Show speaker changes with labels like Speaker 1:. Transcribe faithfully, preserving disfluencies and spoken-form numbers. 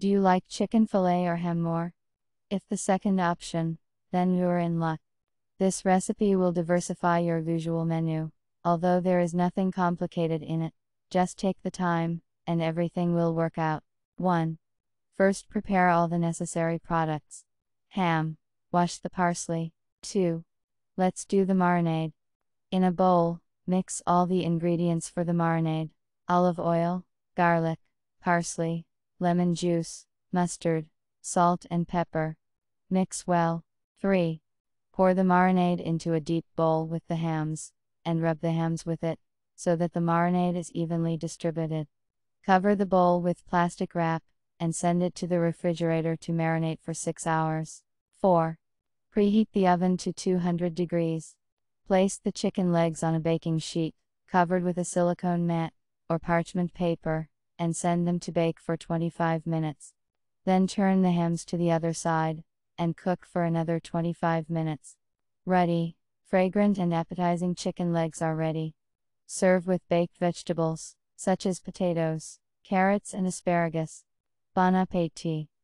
Speaker 1: Do you like chicken fillet or ham more? If the second option, then you're in luck. This recipe will diversify your usual menu, although there is nothing complicated in it. Just take the time, and everything will work out. one. First, prepare all the necessary products. Ham. Wash the parsley. two. Let's do the marinade. In a bowl, mix all the ingredients for the marinade: olive oil, garlic, parsley, lemon juice, mustard, salt and pepper. Mix well. three. Pour the marinade into a deep bowl with the hams, and rub the hams with it, so that the marinade is evenly distributed. Cover the bowl with plastic wrap, and send it to the refrigerator to marinate for six hours. four. Preheat the oven to two hundred degrees. Place the chicken legs on a baking sheet, covered with a silicone mat, or parchment paper, and send them to bake for twenty-five minutes. Then turn the hams to the other side, and cook for another twenty-five minutes. Ready. Fragrant and appetizing chicken legs are ready. Serve with baked vegetables, such as potatoes, carrots and asparagus. Bon appétit!